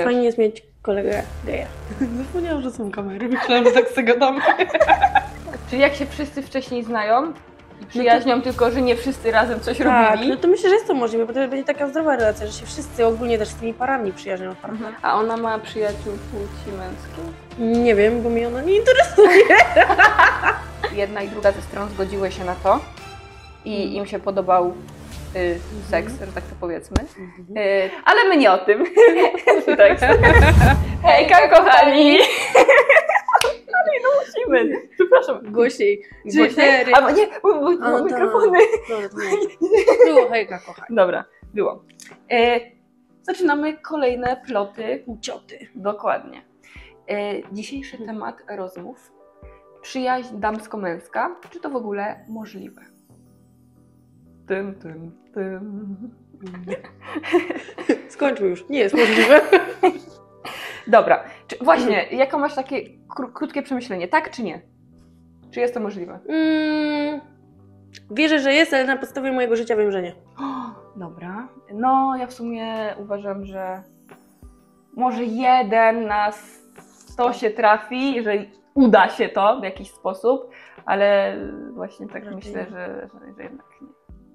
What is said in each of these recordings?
Fajnie jest mieć kolegę geja. Zapomniałam, że są kamery, myślałam, że tak sobie gadamy. Czyli jak się wszyscy wcześniej znają i przyjaźnią, tylko że nie wszyscy razem coś robili. No to myślę, że jest to możliwe, bo to będzie taka zdrowa relacja, że się wszyscy ogólnie też z tymi parami przyjaźnią. A ona ma przyjaciół płci męskiej? Nie wiem, bo mnie ona nie interesuje. Jedna i druga ze stron zgodziły się na to i im się podobał seks, że tak to powiedzmy. Ale my nie o tym. Hejka, kochani! Ale no musimy. Przepraszam. Głośniej. Albo nie, bo mikrofony. Było hejka, kochani. Dobra, było. Zaczynamy kolejne ploty. Cioty. Dokładnie. Dzisiejszy temat rozmów. Przyjaźń damsko-męska. Czy to w ogóle możliwe? Tym. Skończmy już. Nie jest możliwe. Dobra. Właśnie, jaką masz takie krótkie przemyślenie? Tak czy nie? Czy jest to możliwe? Wierzę, że jest, ale na podstawie mojego życia wiem, że nie. Dobra. No, ja w sumie uważam, że może 1 na 100 się trafi, jeżeli uda się to w jakiś sposób, ale właśnie tak myślę, że jednak nie.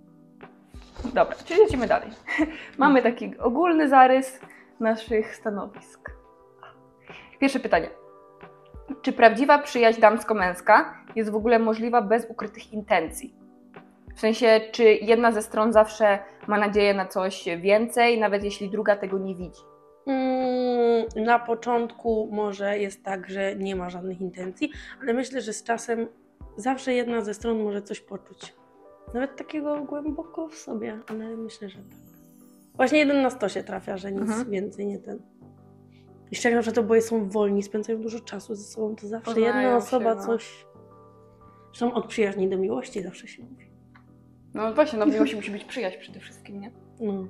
Dobra, czyli lecimy dalej. Mamy taki ogólny zarys naszych stanowisk. Pierwsze pytanie. Czy prawdziwa przyjaźń damsko-męska jest w ogóle możliwa bez ukrytych intencji? W sensie, czy jedna ze stron zawsze ma nadzieję na coś więcej, nawet jeśli druga tego nie widzi? Na początku może jest tak, że nie ma żadnych intencji, ale myślę, że z czasem zawsze jedna ze stron może coś poczuć. Nawet takiego głęboko w sobie, ale myślę, że tak. Właśnie 1 na 100 się trafia, że nic więcej nie ten. Jeszcze jak na przykład oboje są wolni, spędzają dużo czasu ze sobą, to zawsze Poznają jedna osoba się, coś... Zresztą od przyjaźni do miłości zawsze się mówi. No właśnie, no miłości musi być przyjaźń przede wszystkim, nie?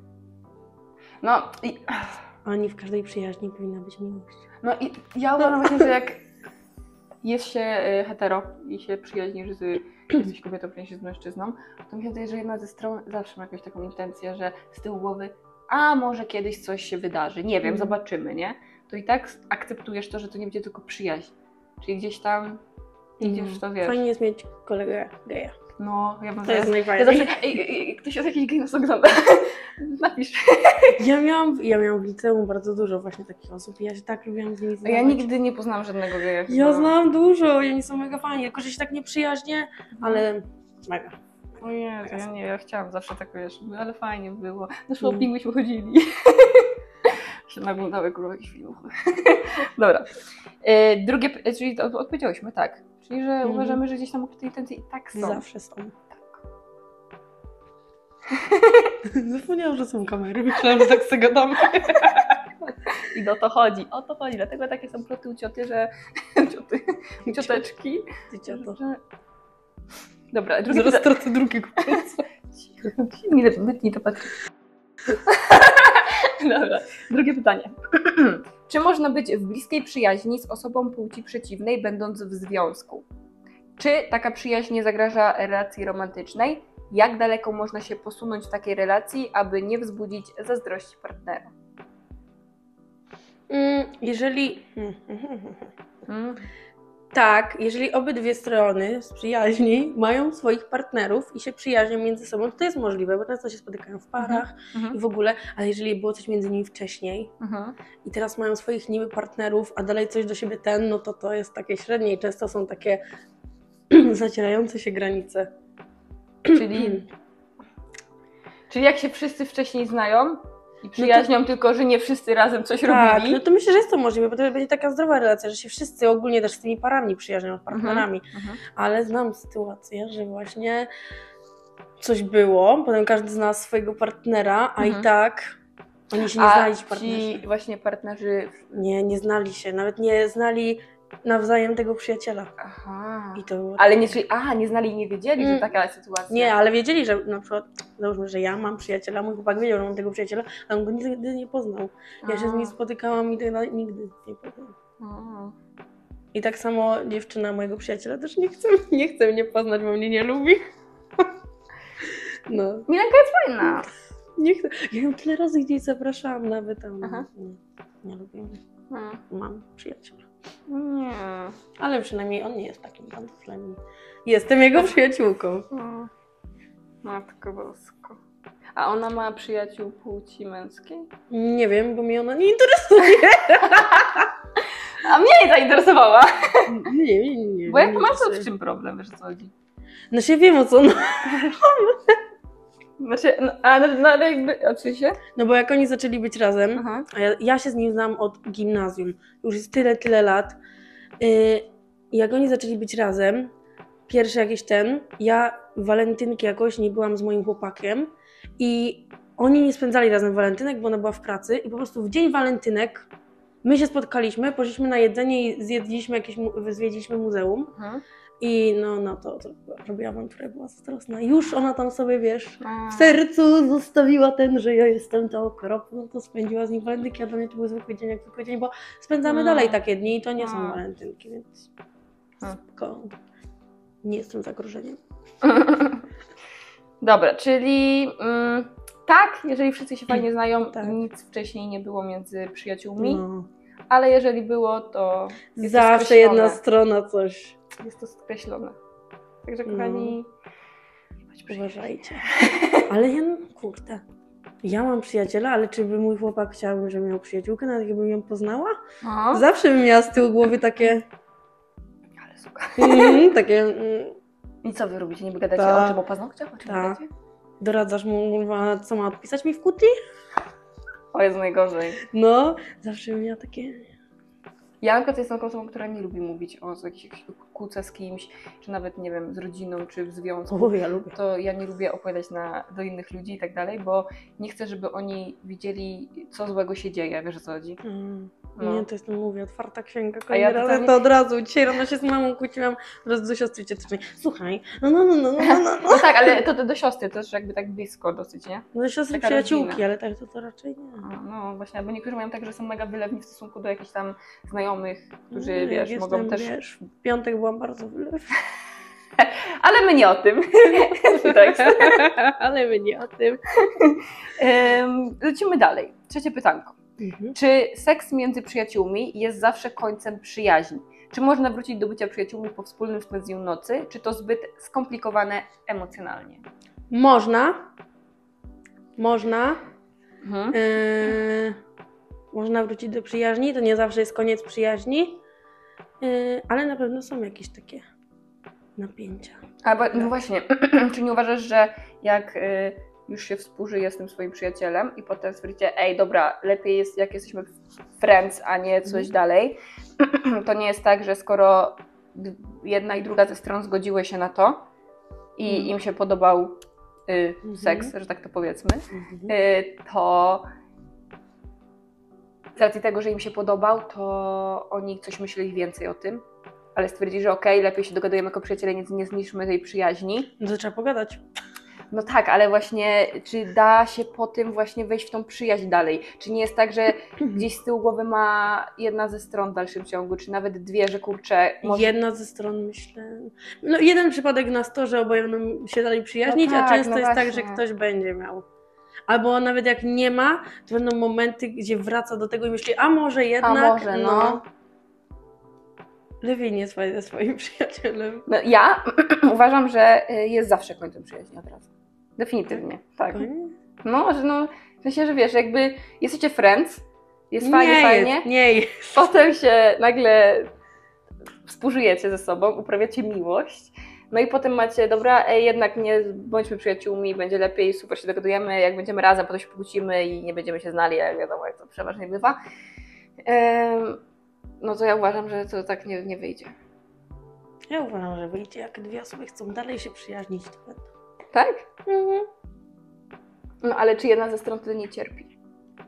No i... Ale nie w każdej przyjaźni powinna być miłość. No i ja uważam właśnie, że jak jest się hetero i się przyjaźnisz jesteś kobietą, przyjaźnisz z mężczyzną, to mi się wydaje, że jedna ze stron zawsze ma jakąś taką intencję, że z tyłu głowy, a może kiedyś coś się wydarzy, nie wiem, zobaczymy, nie? To i tak akceptujesz to, że to nie będzie tylko przyjaźń. Czyli gdzieś tam idziesz w to, wiesz. Fajnie jest mieć kolegę geja. No, ja bym to jest najfajniejsze. Ktoś jest jakiś gej nas ogląda. Napisz. Ja miałam w liceum bardzo dużo właśnie takich osób i ja się tak lubiłam z nimi zdawać. Ja nigdy nie poznałam żadnego geja. Ja znam dużo i oni są mega fajni, tylko że się tak nie przyjaźnie, ale mega. O Jezu, ja chciałam zawsze tak, wiesz, ale fajnie było. Na shopping myśmy chodzili. się naglądały jakichś filmów. Dobra. Drugie, czyli odpowiedziałyśmy, tak. Czyli, że uważamy, że gdzieś tam ukryte intencje i tak są. Zawsze są. Tak. Zapomniałam, że są kamery, myślałam, że tak sobie gadamy. I o to chodzi. Dlatego takie są ploty u cioty, że... Cioteczki. Ty cioto. Dobra, zaraz stracę drugiego palca. Wytnij to, Patryk. Dobra, drugie pytanie. Czy można być w bliskiej przyjaźni z osobą płci przeciwnej, będąc w związku? Czy taka przyjaźń nie zagraża relacji romantycznej? Jak daleko można się posunąć w takiej relacji, aby nie wzbudzić zazdrości partnera? Jeżeli... Tak, jeżeli obydwie strony z przyjaźni mają swoich partnerów i się przyjaźnią między sobą, to jest możliwe, bo często się spotykają w parach i w ogóle, ale jeżeli było coś między nimi wcześniej i teraz mają swoich niby partnerów, a dalej coś do siebie no to jest takie średnie i często są takie zacierające się granice. Czyli jak się wszyscy wcześniej znają i przyjaźnią, tylko że nie wszyscy razem coś robili. No to myślę, że jest to możliwe, bo to będzie taka zdrowa relacja, że się wszyscy ogólnie też z tymi parami przyjaźnią, partnerami. Ale znam sytuację, że właśnie coś było, potem każdy znał swojego partnera, a i tak oni się nie znali, ci partnerzy. Ci właśnie partnerzy... Nie znali się, nawet nie znali nawzajem tego przyjaciela. Aha. I to było ale nie znali i nie wiedzieli, że taka sytuacja. Nie, ale wiedzieli, że na przykład, załóżmy, że ja mam przyjaciela, mój chłopak wiedział, że mam tego przyjaciela, ale on go nigdy nie poznał. Ja się z nim spotykałam i nigdy nie poznał. I tak samo dziewczyna mojego przyjaciela też nie chce mnie poznać, bo mnie nie lubi. No. Milenka jest fajna. Nie chcę. Ja ją tyle razy gdzieś zapraszałam nawet tam. Nie lubię. Hmm. Mam przyjaciela. Nie. Ale przynajmniej on nie jest takim pantoflem. Jestem jego przyjaciółką. No. Matko bosko. A ona ma przyjaciół płci męskiej? Nie wiem, bo mnie ona nie interesuje. A mnie nie zainteresowała. Nie. Bo jak to masz z czym problem, wiesz o co chodzi? No się wiem o co. Znaczy, ale jakby, w sensie? No bo jak oni zaczęli być razem, Aha. a ja się z nim znam od gimnazjum. Już jest tyle lat. Jak oni zaczęli być razem, pierwszy jakiś ja w walentynki jakoś nie byłam z moim chłopakiem i oni nie spędzali razem walentynek, bo ona była w pracy i po prostu w dzień walentynek my się spotkaliśmy, poszliśmy na jedzenie i zwiedziliśmy muzeum. Aha. I no to robiła awanturę, była zazdrosna. Już ona tam sobie, wiesz, w sercu zostawiła że ja jestem to okropna, to spędziła z nim walentynki, a dla mnie to był zwykły dzień jak zwykły dzień, bo spędzamy dalej takie dni i to nie są walentynki, więc spoko. Nie jestem zagrożeniem. Dobra, czyli tak, jeżeli wszyscy się fajnie znają, Tak. nic wcześniej nie było między przyjaciółmi, No. ale jeżeli było, to jest to Zawsze skreślone. jedna strona coś. Jest to skreślone. Także kochani, Uważajcie. Ale kurde, ja mam przyjaciela, ale czy by mój chłopak chciał, żeby miał przyjaciółkę, nawet jakbym ją poznała? Zawsze bym miała z tyłu głowy takie... Ale super. Takie... I co wy robicie? Nie gadacie Ta. o czym? O paznokciach? O czym Ta. gadacie? Doradzasz mu, co ma odpisać mi w kuti? O, jest najgorzej. No, zawsze bym miała takie... Ja na przykład jestem taką osobą, która nie lubi mówić o jakiejś kłóce z kimś, czy nawet, nie wiem, z rodziną, czy w związku. O, ja lubię. To ja nie lubię opowiadać do innych ludzi i tak dalej, bo nie chcę, żeby oni widzieli, co złego się dzieje, wiesz o co chodzi? No. Nie, to jest, mówię, otwarta księga. A ja Kolejny raz totalnie- to od razu. Dzisiaj rano się z mamą kłóciłam, teraz do siostry ciotecznej. Słuchaj, no. No tak, ale to do siostry, to też jakby tak blisko dosyć, nie? No do siostry Taka przyjaciółki, rodzina. ale tak to raczej nie. No właśnie, bo niektórzy mają tak, że są mega wylewni w stosunku do jakichś tam znajomych, którzy, No, wiesz, jak mogą jestem, też... Wiesz, w piątek byłam bardzo wylewna. Ale my nie o tym. Tak. Ale my nie o tym. Lecimy dalej. Trzecie pytanko. Czy seks między przyjaciółmi jest zawsze końcem przyjaźni? Czy można wrócić do bycia przyjaciółmi po wspólnym spędzeniu nocy? Czy to zbyt skomplikowane emocjonalnie? Można. Można wrócić do przyjaźni, to nie zawsze jest koniec przyjaźni, ale na pewno są jakieś takie napięcia. No właśnie, czy nie uważasz, że jak już się współżyje z tym swoim przyjacielem i potem stwierdzicie, ej dobra, lepiej jest jak jesteśmy friends, a nie coś dalej, to nie jest tak, że skoro jedna i druga ze stron zgodziły się na to i im się podobał seks, że tak to powiedzmy, to z racji tego, że im się podobał, to oni coś myśleli więcej o tym, ale stwierdzili, że okej, lepiej się dogadujemy jako przyjaciele, nie zniszczmy tej przyjaźni. No to trzeba pogadać. No tak, ale właśnie czy da się po tym właśnie wejść w tą przyjaźń dalej? Czy nie jest tak, że gdzieś z tyłu głowy ma jedna ze stron w dalszym ciągu, czy nawet dwie, że kurczę... Jedna ze stron, myślę... No jeden przypadek na 100, że oboje będą się dalej przyjaźnić, No tak, a często no jest tak, właśnie. że ktoś będzie miał. Albo nawet jak nie ma, to będą momenty, gdzie wraca do tego i myśli, a może jednak... A może, no. Lepiej nie spać ze swoim przyjacielem. No, ja uważam, że jest zawsze końcem przyjaźni od razu. Definitywnie, tak. No, w sensie, że wiesz, jakby jesteście friends, jest fajnie, Nie jest. potem się nagle współżyjecie ze sobą, uprawiacie miłość, no i potem macie, dobra, jednak nie bądźmy przyjaciółmi, będzie lepiej, super się dogadujemy, jak będziemy razem, potem się pokłócimy i nie będziemy się znali, jak wiadomo, jak to przeważnie bywa. No to ja uważam, że to tak nie wyjdzie. Ja uważam, że wyjdzie, jak dwie osoby chcą dalej się przyjaźnić, to będą. Tak? No ale czy jedna ze stron wtedy nie cierpi?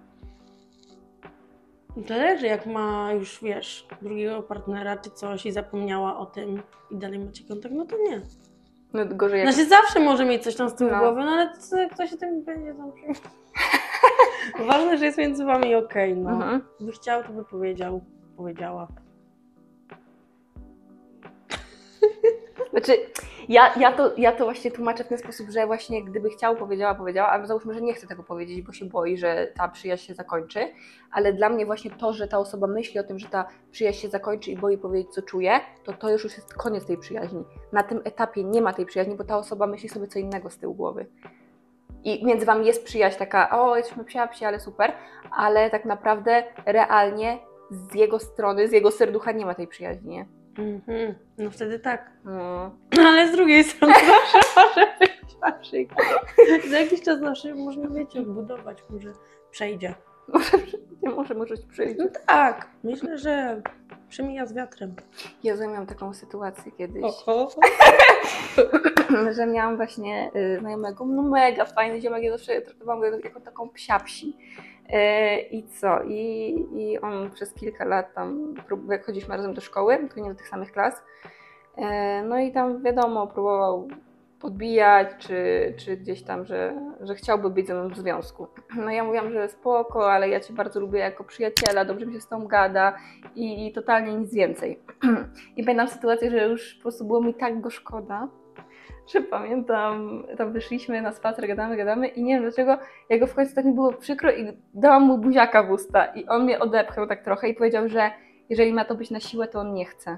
Zależy, jak ma już, wiesz, drugiego partnera czy coś i zapomniała o tym i dalej macie kontakt, no to nie. No gorzej jak... Znaczy zawsze może mieć coś tam z tyłu No. głowy, no ale kto się tym będzie tam przejmował? Ważne, że jest między wami okej, no. By chciał, to by powiedziała. Znaczy, Ja to właśnie tłumaczę w ten sposób, że właśnie gdyby chciał, powiedziała, ale załóżmy, że nie chce tego powiedzieć, bo się boi, że ta przyjaźń się zakończy, ale dla mnie właśnie to, że ta osoba myśli o tym, że ta przyjaźń się zakończy i boi powiedzieć, co czuje, to już jest koniec tej przyjaźni. Na tym etapie nie ma tej przyjaźni, bo ta osoba myśli sobie co innego z tyłu głowy. I między wami jest przyjaźń taka, o, jesteśmy psi, ale super, ale tak naprawdę realnie z jego strony, z jego serducha nie ma tej przyjaźni, nie? No wtedy tak. No. Ale z drugiej strony zawsze może być na przykład. Za jakiś czas zawsze można, wiecie, odbudować, może przejdzie. Może ci przyjść. No tak, myślę, że przemija z wiatrem. Ja miałam taką sytuację kiedyś, Oho. że miałam właśnie znajomego, no mega fajny ziomek, ja zawsze traktowałam go jako taką psi. I co? I on przez kilka lat tam, jak chodziliśmy razem do szkoły, tylko nie do tych samych klas, no i tam wiadomo, próbował podbijać, czy gdzieś tam, że chciałby być ze mną w związku. No ja mówiłam, że spoko, ale ja Cię bardzo lubię jako przyjaciela, dobrze mi się z tą gada i totalnie nic więcej. I pamiętam sytuację, że już po prostu było mi tak go szkoda, że pamiętam, tam wyszliśmy na spacer, gadamy i nie wiem dlaczego, jak go w końcu tak mi było przykro i dałam mu buziaka w usta i on mnie odepchnął tak trochę i powiedział, że jeżeli ma to być na siłę, to on nie chce.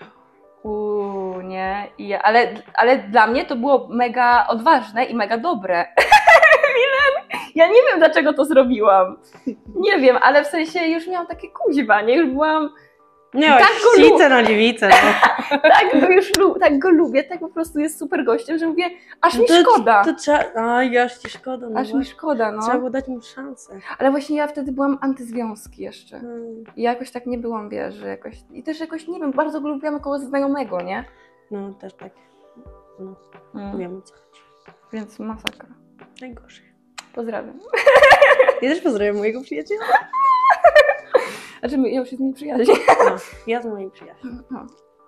Nie. Ale dla mnie to było mega odważne i mega dobre. Milen, ja nie wiem dlaczego to zrobiłam. Nie wiem, ale w sensie już miałam takie kuźwa, nie? Już byłam... Miałaś ścicę na dziewicę. No. tak go lubię, tak po prostu jest super gościem, że mówię, aż mi szkoda. To trzeba... Aj, aż ci szkoda. No aż mi szkoda, no. Trzeba było dać mu szansę. Ale właśnie ja wtedy byłam antyzwiązki jeszcze. I jakoś tak nie byłam, wiesz, że jakoś... I też jakoś, nie wiem, bardzo go lubiłam jako znajomego, nie? No, też tak. No, wiem o co chodzi. Więc masakra. Najgorzej. Pozdrawiam. Ja też pozdrawiam mojego przyjaciela. Znaczy, ja już się z nim przyjaźnię. No, ja z moim przyjacielem. No.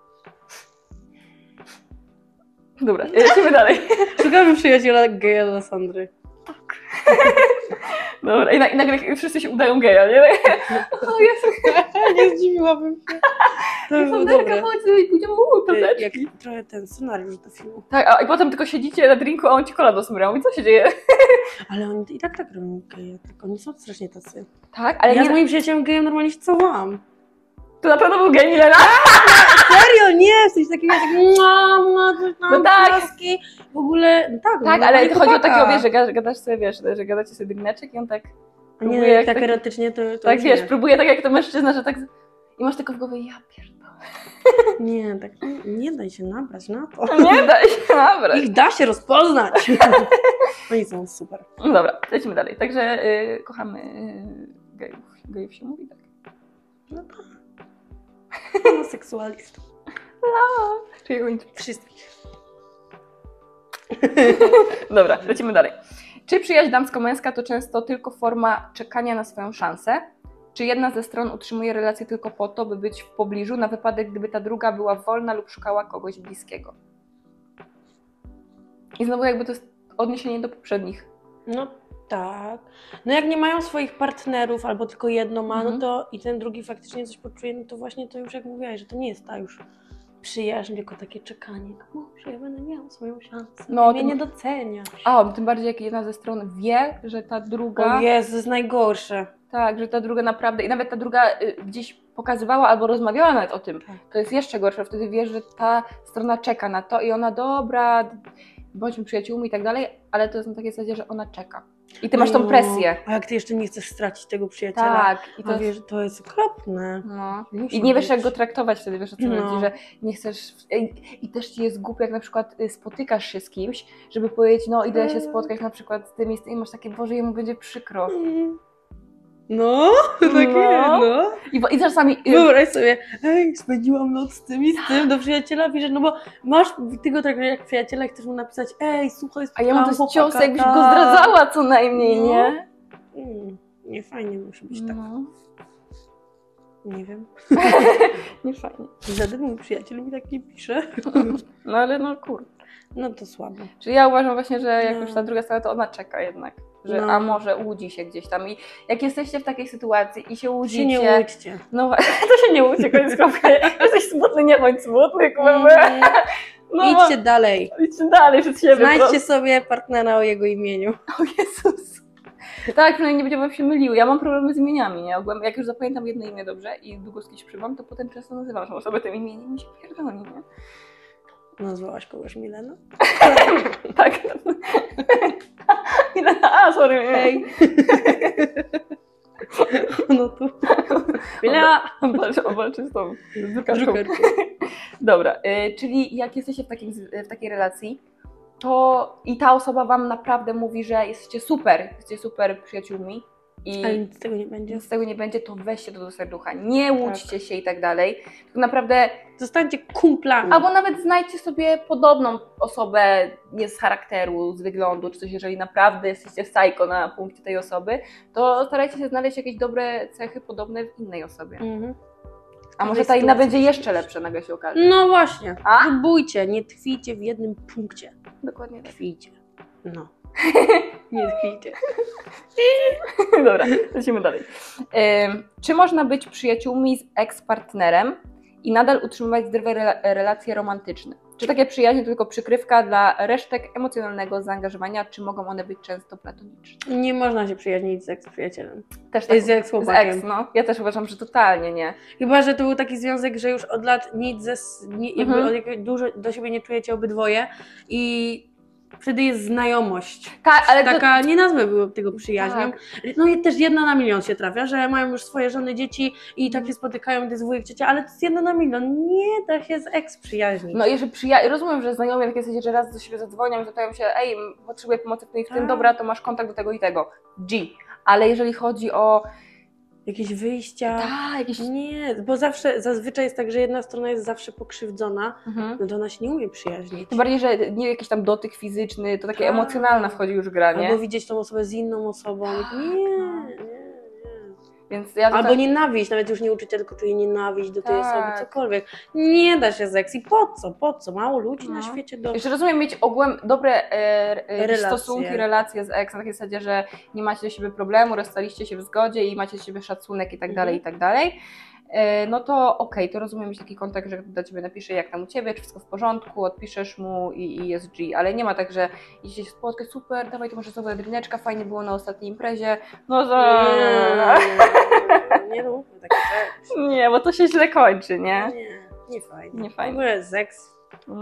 Dobra, lecimy dalej. Szukamy przyjaciela geja dla Sandry. Tak. Dobra, i nagle wszyscy się udają geja, nie? O Jezu. Nie zdziwiłabym się. To by było dobre. Chodź, i pójdziemy Jak trochę ten scenariusz do filmu. Tak, i potem tylko siedzicie na drinku, a on ci kolano smyrał. I co się dzieje? Ale oni i tak robią geje, tak oni są strasznie tacy. Tak, ale ja z moim przyjacielem gejem normalnie się całowałam. To na pewno był gej, Milena? Serio, nie, coś takiego, no tak. Klaski, w ogóle, no tak. Tak, ale chodzi o takiego, wiesz, że gadasz sobie, wiesz, że gadacie sobie drineczek i on tak próbuje, nie, jak tak erotycznie to tak, wiesz, próbuje tak jak to mężczyzna, że tak i masz tylko w głowie, ja pierdolę. Nie, tak nie daj się nabrać na to. Nie daj się nabrać. Ich da się rozpoznać. Oni są super. No dobra, lecimy dalej. Także kochamy gejów. Gejów się mówi tak. No tak. Homoseksualistów. Czyli oni wszystkich. Dobra, lecimy dalej. Czy przyjaźń damsko-męska to często tylko forma czekania na swoją szansę? Czy jedna ze stron utrzymuje relację tylko po to, by być w pobliżu, na wypadek, gdyby ta druga była wolna lub szukała kogoś bliskiego? I znowu jakby to jest odniesienie do poprzednich. No tak. No jak nie mają swoich partnerów, albo tylko jedno ma, no to i ten drugi faktycznie coś poczuje, no to właśnie to już jak mówiłaś, że to nie jest ta już przyjaźń, tylko takie czekanie. A może ja będę miała swoją szansę, no, mnie nie doceniasz. A, tym bardziej jak jedna ze stron wie, że ta druga... O Jezu, to jest najgorsze. Tak, że ta druga naprawdę, i nawet ta druga gdzieś pokazywała albo rozmawiała nawet o tym, tak. To jest jeszcze gorsze, wtedy wiesz, że ta strona czeka na to i ona dobra, bądźmy przyjaciółmi i tak dalej, ale to jest na takiej zasadzie, że ona czeka. I ty masz tą presję. A jak ty jeszcze nie chcesz stracić tego przyjaciela, tak, i to wiesz, to jest okropne. No. I nie wiesz jak go traktować wtedy, wiesz o co chodzi, że nie chcesz... I też ci jest głupio, jak na przykład spotykasz się z kimś, żeby powiedzieć, no idę się spotkać na przykład z tym i masz takie, Boże, jemu będzie przykro. No, takie, no. I czasami... Wyobraź sobie, spędziłam noc z tym i z tym, do przyjaciela piszesz, no bo masz, ty go traktujesz jak przyjaciela i chcesz mu napisać, słuchaj, a ja mam to cios, jakbyś go zdradzała co najmniej, nie? Nie fajnie musi być tak. Nie wiem. Nie fajnie. Żaden mój przyjaciel mi tak nie pisze. No ale no kurde. No to słabo. Czyli ja uważam właśnie, że jak już ta druga strona, to ona czeka jednak. Że a może łudzi się gdzieś tam. I jak jesteście w takiej sytuacji i się łudzicie... Się nie łudźcie. No to się nie łudźcie, koniec kropka. Jesteś smutny, nie bądź smutny, kurwa. No, Idźcie dalej. idźcie dalej przed siebie. Znajdźcie sobie partnera o jego imieniu. O Jezus. Tak, przynajmniej nie będziemy się myliły. Ja mam problemy z imieniami, nie? Jak już zapamiętam jedno imię dobrze i długo z kimś przybywam, to potem często nazywam tą osobę tym imieniem i mi się pierdoli, nie? Nazwałaś kogoś Milena? Tak. A, sorry. Hej. No tu. Milena! Walczy z tą drukarką. Dobra, czyli jak jesteście w takiej relacji, to i ta osoba wam naprawdę mówi, że jesteście super przyjaciółmi i Ale nic z tego nie będzie. nic z tego nie będzie, to weźcie to do serducha, nie łudźcie się i tak dalej. Tak naprawdę, Zostańcie kumplami. albo nawet znajdźcie sobie podobną osobę, nie z charakteru, z wyglądu, czy coś, jeżeli naprawdę jesteście psycho na punkcie tej osoby, to starajcie się znaleźć jakieś dobre cechy podobne w innej osobie. Mhm. A może ta inna będzie jeszcze lepsza, nagle się okaże. No właśnie. A? Próbujcie, nie tkwijcie w jednym punkcie. Dokładnie tak. Tkwijcie. No. Nie tkwijcie. Dobra, lecimy dalej. Czy można być przyjaciółmi z ex-partnerem i nadal utrzymywać zdrowe relacje romantyczne? Czy takie przyjaźnie to tylko przykrywka dla resztek emocjonalnego zaangażowania, czy mogą one być często platoniczne? Nie można się przyjaźnić z ex-przyjacielem. Też Z ex-chłopakiem. z ex, no. Ja też uważam, że totalnie nie. Chyba, że to był taki związek, że już od lat nic dużo do siebie nie czujecie obydwoje i wtedy jest znajomość. Tak, ale Taka, nie nazwę tego przyjaźnią. Tak. No i też 1 na milion się trafia, że mają już swoje żony, dzieci i tak się spotykają, to jest wujek, ciocia, ale to jest 1 na milion. Nie da się z ex przyjaźnić. No jeżeli rozumiem, że znajomi takie jesteście, że raz do siebie zadzwonią i zapytają się, ej, potrzebuję pomocy w tym i w tym, Tak. dobra, to masz kontakt do tego i tego. G. Ale jeżeli chodzi o Jakieś wyjścia. jakieś... Nie, bo zazwyczaj jest tak, że jedna strona jest zawsze pokrzywdzona, no to ona się nie umie przyjaźnić. Tym bardziej, że nie jakiś tam dotyk fizyczny, to takie Tak. emocjonalna wchodzi już gra, nie? Albo widzieć tą osobę z inną osobą. Nie. Więc ja Albo nienawiść, nawet już nie uczucia, tylko czuję nienawiść do tej Tak. osoby, cokolwiek. Nie da się z ex. I po co? Mało ludzi na świecie do... Jeszcze rozumiem mieć ogółem dobre Relacje. stosunki, relacje z ex, na takiej zasadzie, że nie macie do siebie problemu, rozstaliście się w zgodzie i macie do siebie szacunek i tak dalej, i tak dalej. No to okej, to rozumiem mieć taki kontakt, że do ciebie napisze jak tam u ciebie, czy wszystko w porządku, odpiszesz mu i jest G, ale nie ma tak, że idziecie się spotkać, super, dawaj to może sobie drineczka, fajnie było na ostatniej imprezie, no to... Nie róbmy takie rzeczy. Nie, bo to się źle kończy, nie? Nie fajnie. Nie fajnie. W ogóle z ex.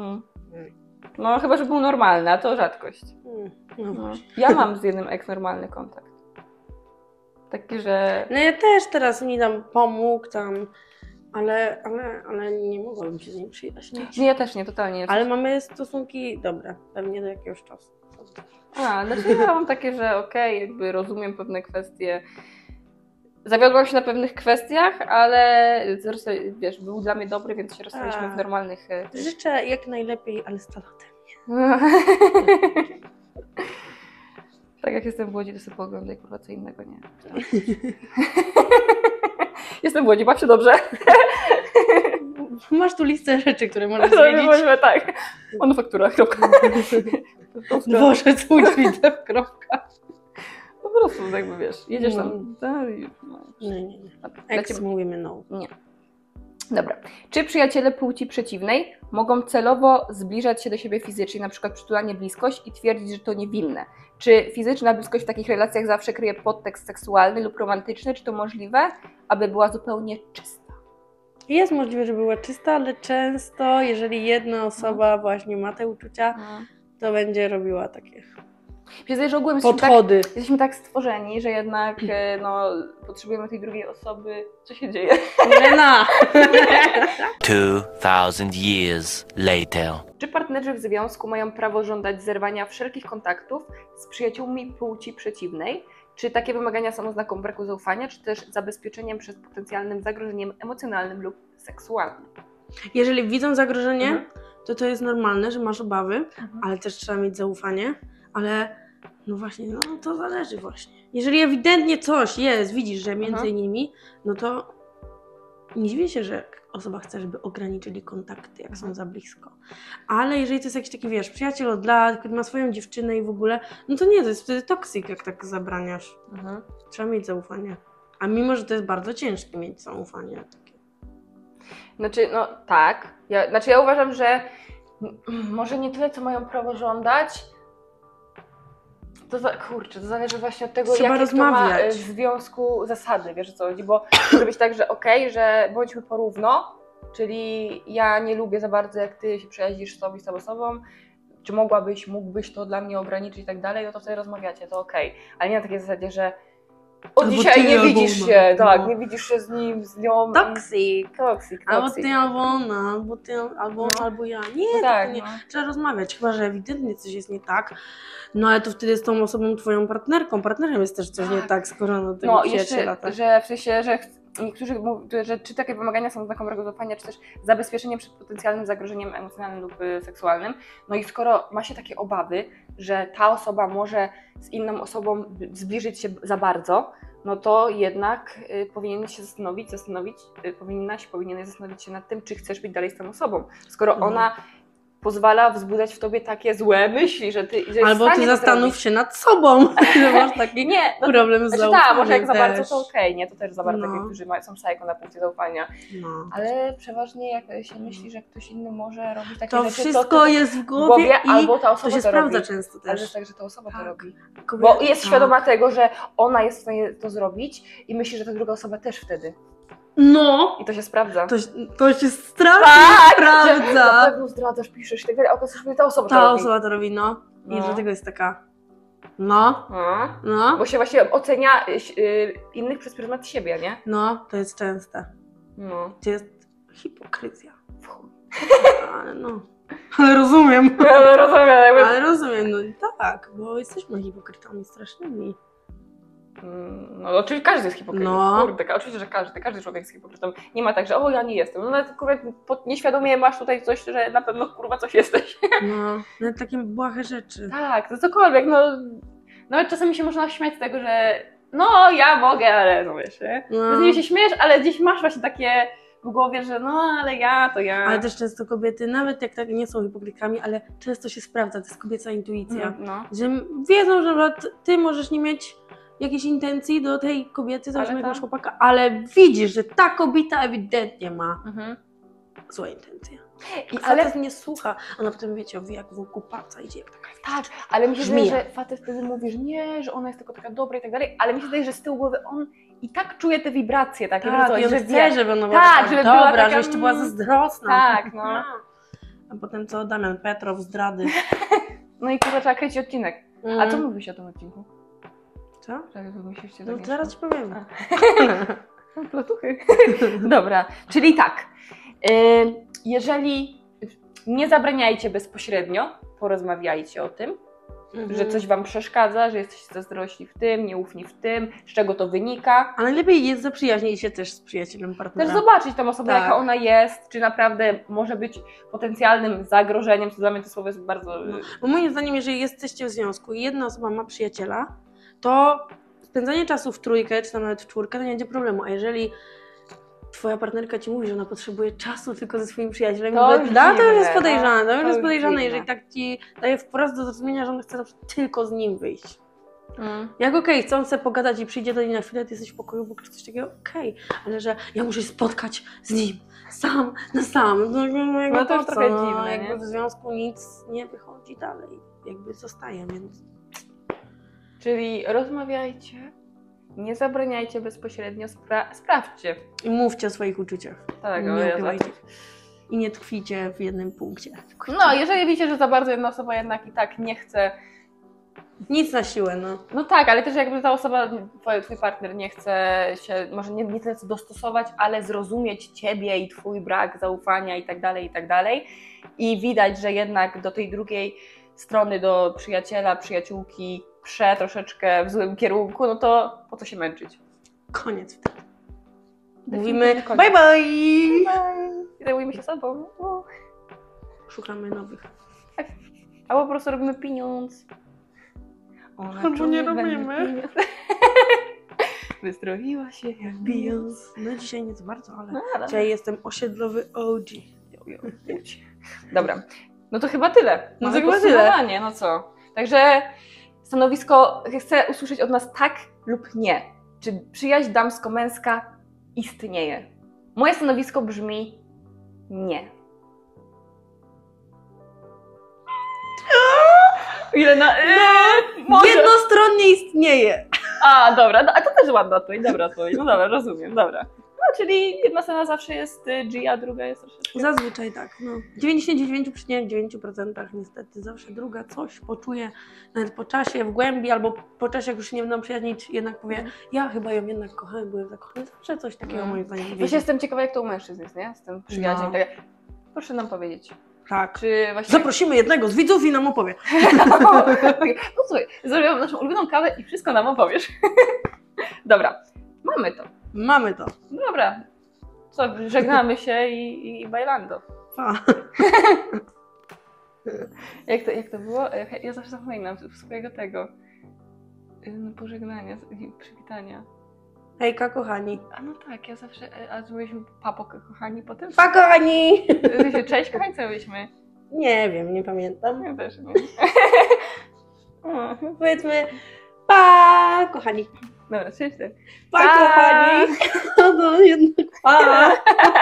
No chyba, że był normalny, a to rzadkość. No. No. Ja mam z jednym ex normalny kontakt. Taki, że... No ja też teraz mi tam pomógł, ale nie mogłabym się z nim przyjaźnić. Nie, ja też nie, totalnie. Ale mamy stosunki dobre, pewnie do jakiegoś czasu. Znaczy ja mam takie, że okej, jakby rozumiem pewne kwestie. Zawiodłam się na pewnych kwestiach, ale wiesz, był dla mnie dobry, więc się rozstaliśmy w normalnych... Życzę jak najlepiej, ale z talotem. Tak jak jestem w Łodzi, to sobie pooglądaj, kurwa, co innego, nie? Jestem w Łodzi, baw się dobrze. Masz tu listę rzeczy, które możesz zwiedzić. Tak. Manufaktura, kropka. Dworzec Łódź Widzew, kropka. Po prostu, jakby wiesz, jedziesz tam. Nie. Ex mówimy no. Nie. Dobra. Czy przyjaciele płci przeciwnej mogą celowo zbliżać się do siebie fizycznie, na przykład przytulanie, bliskość i twierdzić, że to niewinne? Czy fizyczna bliskość w takich relacjach zawsze kryje podtekst seksualny lub romantyczny? Czy to możliwe, aby była zupełnie czysta? Jest możliwe, że była czysta, ale często, jeżeli jedna osoba właśnie ma te uczucia, to będzie robiła takie że ogółem podchody. Jesteśmy tak stworzeni, że jednak potrzebujemy tej drugiej osoby. Co się dzieje? Lena! 2000 years later. Czy partnerzy w związku mają prawo żądać zerwania wszelkich kontaktów z przyjaciółmi płci przeciwnej? Czy takie wymagania są oznaką braku zaufania, czy też zabezpieczeniem przed potencjalnym zagrożeniem emocjonalnym lub seksualnym? Jeżeli widzą zagrożenie, to jest normalne, że masz obawy, ale też trzeba mieć zaufanie, ale no właśnie, no to zależy właśnie. Jeżeli ewidentnie coś jest, widzisz, że między nimi, no to nie dziwię się, że osoba chce, żeby ograniczyli kontakty, jak są za blisko. Ale jeżeli to jest jakiś taki, wiesz, przyjaciel od lat, który ma swoją dziewczynę i w ogóle, no to nie, to jest wtedy toksyk, jak tak zabraniasz. Trzeba mieć zaufanie. A mimo, że to jest bardzo ciężkie mieć zaufanie takie. Znaczy, no tak. Ja uważam, że Może nie tyle, co mają prawo żądać. To zależy właśnie od tego, Trzeba jakie to ma rozmawiać. w związku zasady, wiesz o co chodzi, bo może być tak, że okej, że bądźmy porówno, czyli ja nie lubię za bardzo, jak ty się przyjaźnisz sobie z tą osobą, czy mógłbyś to dla mnie ograniczyć i tak dalej, no to wtedy rozmawiacie, to okej, ale nie na takiej zasadzie, że od Albo dzisiaj ty, nie albo widzisz ona. się, tak, No. nie widzisz się z nim, z nią. Toxic. Toxic. Albo ty, albo ona, albo ty, albo, No. albo ja. Nie, No tak, to nie. no. Trzeba rozmawiać, chyba że ewidentnie coś jest nie tak. No ale to wtedy z tą osobą, twoją partnerką. Partnerem jest też coś nie Tak. tak, skoro na tego No przyjaciela. jeszcze, Tak. że w sensie, że niektórzy mówią, że czy takie wymagania są znakiem dobrego zaufania, czy też zabezpieczeniem przed potencjalnym zagrożeniem emocjonalnym lub seksualnym. No i skoro ma się takie obawy, że ta osoba może z inną osobą zbliżyć się za bardzo, no to jednak powinieneś się powinieneś zastanowić się nad tym, czy chcesz być dalej z tą osobą. Skoro ona pozwala wzbudzać w tobie takie złe myśli, że ty... Że Albo ty zastanów się nad sobą, że masz taki problem z znaczy, zaufaniem może jak za bardzo też. to okej, nie? To też za bardzo No. niektórzy są psycho na punkcie zaufania. No. Ale przeważnie jak się myśli, że ktoś inny może robić takie To rzeczy, wszystko jest w głowie i albo ta to osoba się to sprawdza robi. często Ale też. jest tak, że ta osoba to Tak. robi. Kobieta- Bo jest świadoma tego, że ona jest w stanie to zrobić i myśli, że ta druga osoba też wtedy. No! I to się sprawdza. To się strasznie Że na sprawdza. pewno zdradzasz, piszesz i tak dalej, a okazuje się, że ta osoba to Ta robi. osoba to robi, no. I No. dlatego jest taka. No, no, Bo się właśnie ocenia innych przez pryzmat siebie, nie? no, to jest częste. No. To jest hipokryzja. Ale no. Ale rozumiem. Ja rozumiem, jakby... Ale rozumiem, no i tak, bo jesteśmy hipokrytami strasznymi. No oczywiście każdy jest hipokrytą. No. Kurde, oczywiście, że każdy człowiek jest hipokrytą. Nie ma tak, że ja nie jestem. No nawet kurwa, nieświadomie masz tutaj coś, że na pewno kurwa coś jesteś. No, nawet takie błahe rzeczy. Tak, to cokolwiek, no. Nawet czasami się można śmiać z tego, że ja mogę, ale no wiesz, nie? No. Z niej się śmiesz, ale gdzieś masz właśnie takie w głowie, że ale ja. Ale też często kobiety, nawet jak tak nie są hipokrytkami, ale często się sprawdza, to jest kobieca intuicja. No. Że wiedzą, że na przykład ty możesz nie mieć jakiejś intencji do tej kobiety, załóżmy Ale jak masz tak. chłopaka, ale widzisz, że ta kobieta ewidentnie ma Mhm. złe intencje. I, Ale ale nie słucha, ona potem wiecie, jak wokół palca idzie, jak taka tak, ale mi się Żmija. wydaje, że facet wtedy mówi, że nie, że ona jest tylko taka dobra i tak dalej, ale mi się wydaje, że z tyłu głowy on i tak czuje te wibracje takie, tak, że, i on że chce, wie. żeby ona była Tak, taka żeby była dobra, taka, żebyś ty była zazdrosna. tak, no. A potem co, Damian Petrow, zdrady. No i kurwa trzeba kręcić odcinek. A co mówisz o tym odcinku? Co? Że wymyślisz się No zaraz ci powiem. Platuchy. Dobra, czyli tak. Jeżeli nie zabraniajcie bezpośrednio, porozmawiajcie o tym, że coś wam przeszkadza, że jesteście zazdrośni w tym, nieufni w tym, z czego to wynika. A najlepiej jest zaprzyjaźnić się też z przyjacielem partnera. Też zobaczyć tą osobę, Tak. jaka ona jest, czy naprawdę może być potencjalnym zagrożeniem, co dla mnie to słowo jest bardzo... Bo moim zdaniem, jeżeli jesteście w związku i jedna osoba ma przyjaciela, to spędzanie czasu w trójkę, czy tam nawet w czwórkę, to nie będzie problemu. A jeżeli twoja partnerka ci mówi, że ona potrzebuje czasu tylko ze swoim przyjacielem, To już to już jest dziwne, podejrzane. no. To już To jest już podejrzane, dziwne. jeżeli tak ci daje wprost do zrozumienia, że ona chce na przykład tylko z nim wyjść. Jak okej, chcą sobie pogadać i przyjdzie do niej na chwilę, ty jesteś w pokoju, bo coś takiego, okej, ale że ja muszę się spotkać z nim, sam na sam, No to już trochę dziwne, jakby nie? w związku nic nie wychodzi dalej, jakby zostaje, więc... Czyli rozmawiajcie, nie zabraniajcie bezpośrednio, sprawdźcie. I mówcie o swoich uczuciach, Tak, nie ukrywajcie i nie tkwijcie w jednym punkcie. No, jeżeli widzicie, że za bardzo jedna osoba jednak i tak nie chce, Nic na siłę, no. no tak, ale też jakby ta osoba, twój partner nie chce się, może nie tyle co dostosować, ale zrozumieć ciebie i twój brak zaufania i tak dalej, i widać, że jednak do tej drugiej strony, do przyjaciela, przyjaciółki troszeczkę w złym kierunku, no to po co się męczyć? Koniec wtedy. Definitywnie Mówimy koniec. bye bye! I zajmujemy się sobą. Szukamy nowych. Albo po prostu robimy pieniądz. Ona Albo czuje nie we mnie robimy. pieniądz. Wystroiła się jak Beyoncé. No dzisiaj nie za bardzo, ale No, dzisiaj jestem osiedlowy OG. Dobra, no to chyba tyle. No Mamy to chyba podsumowanie, no co? Także stanowisko chcę usłyszeć od nas tak lub nie. Czy przyjaźń damsko-męska istnieje? Moje stanowisko brzmi nie. Ile na... może. Jednostronnie istnieje. A, dobra, no, a to też ładna odpowiedź, dobra odpowiedź. No dobra, rozumiem, dobra. No, czyli jedna scena zawsze jest G, a druga jest troszeczkę... Zazwyczaj tak, no. W 99,9% niestety zawsze druga coś poczuje, nawet po czasie, w głębi, albo po czasie, jak już się nie będą przyjaźnić, jednak powie, ja chyba ją jednak kochałem, byłem zakochany. Zawsze coś takiego moim zdaniem Właśnie wiedzie. jestem ciekawa, jak to u mężczyzn jest, nie? Z tym przyjaźniem. No. Tak. Proszę nam powiedzieć. Tak. Czy właśnie... Zaprosimy jednego z widzów i nam opowie. No słuchaj, zrobiłam naszą ulubioną kawę i wszystko nam opowiesz. Dobra, mamy to. Mamy to. Dobra. Co, żegnamy się i bailando. Pa. Jak to było? Ja zawsze zapominam swojego tego pożegnania, przywitania. Hejka, kochani. A no tak, ja zawsze... A zrobiliśmy papo kochani potem? Pa, kochani! Cześć kochani, co byliśmy? Nie wiem, nie pamiętam. Ja też nie. Powiedzmy, pa, kochani. Dobra, cześć. Pa, kochani. No jednak pa.